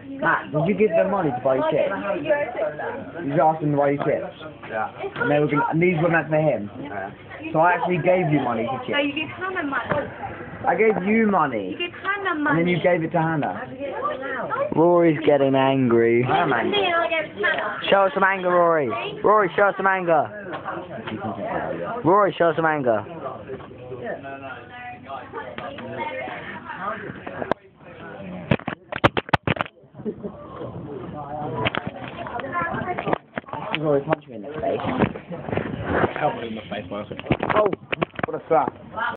Matt, did you give them money to buy you chips? You asked them to buy you chips? Yeah. And they were gonna, and these were meant for him? Yeah. So I actually gave you money for No, chips. you gave Hannah money. I gave you money. You gave Hannah money. And then you gave it to Hannah. Rory's getting angry. I am angry. Show us some anger, Rory. Rory, show us some anger. Rory, show us some anger. Rory punched me in the face. Help me in the face, man. Oh, what a slap.